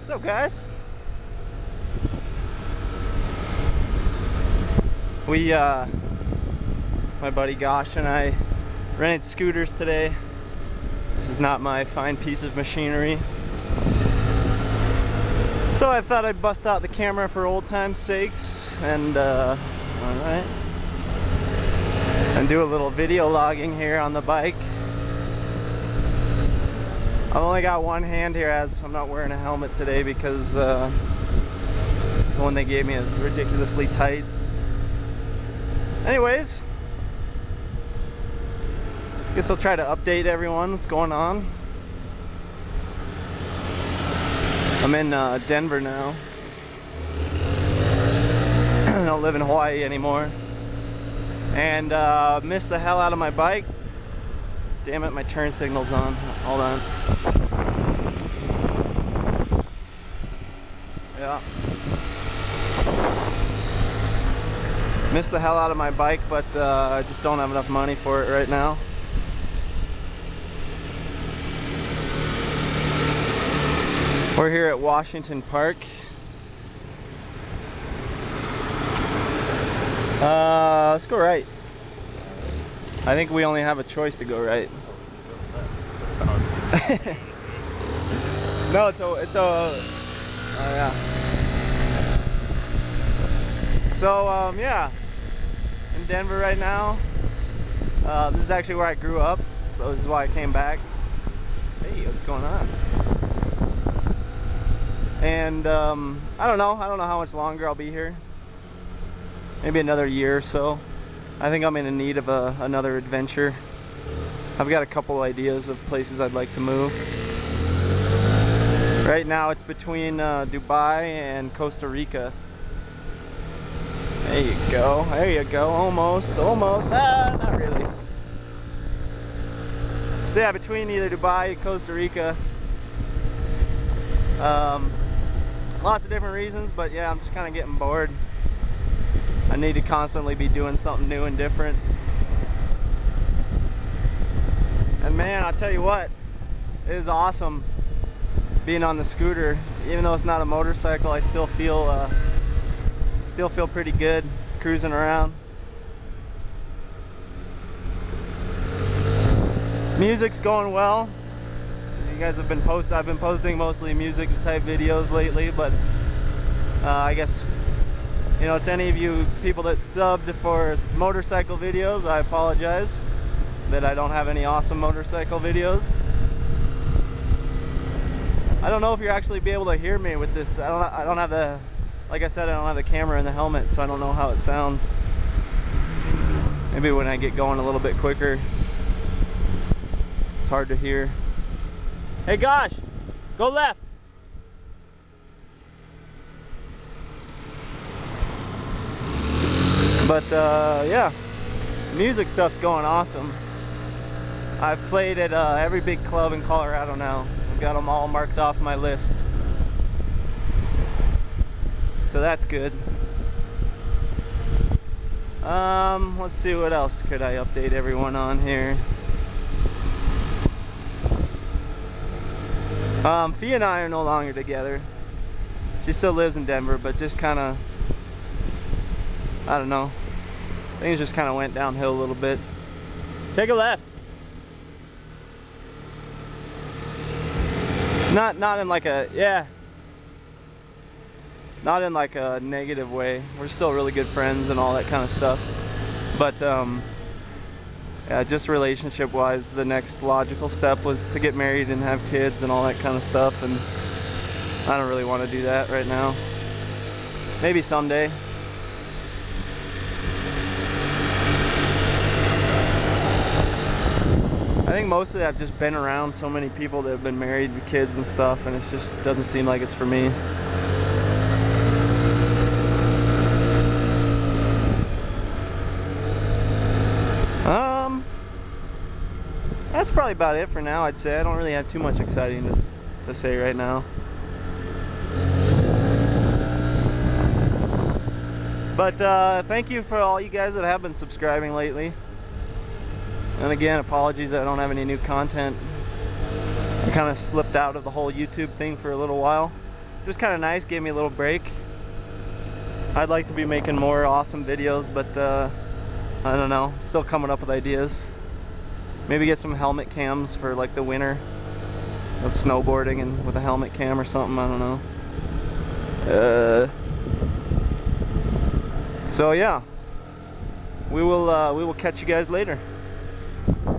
What's up, guys? My buddy Gosh and I rented scooters today. This is not my fine piece of machinery. So I thought I'd bust out the camera for old time's sakes and, alright. And do a little video logging here on the bike. I've only got one hand here as I'm not wearing a helmet today because the one they gave me is ridiculously tight. Anyways, guess I'll try to update everyone what's going on. I'm in Denver now. I don't live in Hawaii anymore. And missed the hell out of my bike. Damn it, my turn signal's on. Hold on. Yeah. Missed the hell out of my bike, but I just don't have enough money for it right now. We're here at Washington Park. Let's go right. I think we only have a choice to go right. No, oh yeah. So, yeah, in Denver right now. This is actually where I grew up, so this is why I came back. Hey, what's going on? And I don't know how much longer I'll be here. Maybe another year or so. I think I'm in need of another adventure. I've got a couple ideas of places I'd like to move. Right now it's between Dubai and Costa Rica. There you go, almost, not really. So yeah, between either Dubai and Costa Rica. Lots of different reasons, but yeah, I'm just kind of getting bored. I need to constantly be doing something new and different. And man, I'll tell you what, it is awesome being on the scooter. Even though it's not a motorcycle, I still feel pretty good cruising around. Music's going well. You guys have been I've been posting mostly music type videos lately, but I guess, you know, to any of you people that subbed for motorcycle videos, I apologize that I don't have any awesome motorcycle videos. I don't know if you'll actually be able to hear me with this. I don't have the, like I said, I don't have the camera in the helmet, so I don't know how it sounds. Maybe when I get going a little bit quicker, it's hard to hear. Hey Gosh, go left. But yeah, music stuff's going awesome. I've played at every big club in Colorado now. I've got them all marked off my list. So that's good. Let's see, what else could I update everyone on here. Fee and I are no longer together. She still lives in Denver, but just kind of, I don't know, things just kind of went downhill a little bit. Take a left. Not in like a, yeah, not in like a negative way. We're still really good friends and all that kind of stuff, but yeah, just relationship wise, the next logical step was to get married and have kids and all that kind of stuff, and I don't really want to do that right now. Maybe someday. I think mostly I've just been around so many people that have been married with kids and stuff, and it just doesn't seem like it's for me. That's probably about it for now, I'd say. I don't really have too much exciting to say right now. But thank you for all you guys that have been subscribing lately. And again, apologies that I don't have any new content. I kind of slipped out of the whole YouTube thing for a little while. just kind of nice, gave me a little break. I'd like to be making more awesome videos, but I don't know, still coming up with ideas. Maybe get some helmet cams for like the winter, with snowboarding and with a helmet cam or something, I don't know. So yeah, we will catch you guys later.